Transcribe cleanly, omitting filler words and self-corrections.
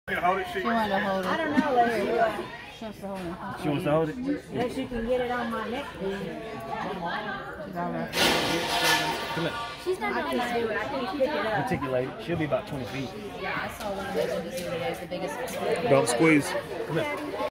She wanted to hold it. I don't know. She wants to hold it. She wants to hold it? Unless you can get it on my neck. She's all right. Come here. She's not going to do it. I can't pick it up. Articulate it. She'll be about 20 feet. Yeah, I saw one of those the other day. It's the biggest. Don't squeeze. Come here.